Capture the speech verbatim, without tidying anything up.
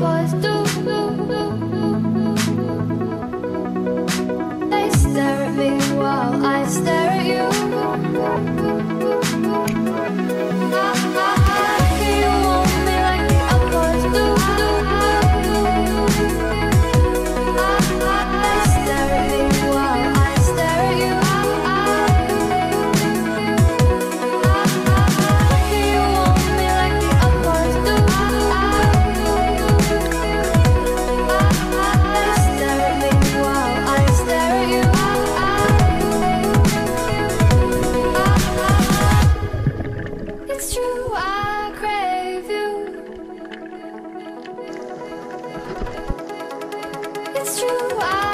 boys do. They stare at me while I stare at you. You want me like the other boys do. They stare at me while I stare at you. You want me like the other boys do. They stare at me while I stare at you. It's true, I crave you. It's true, I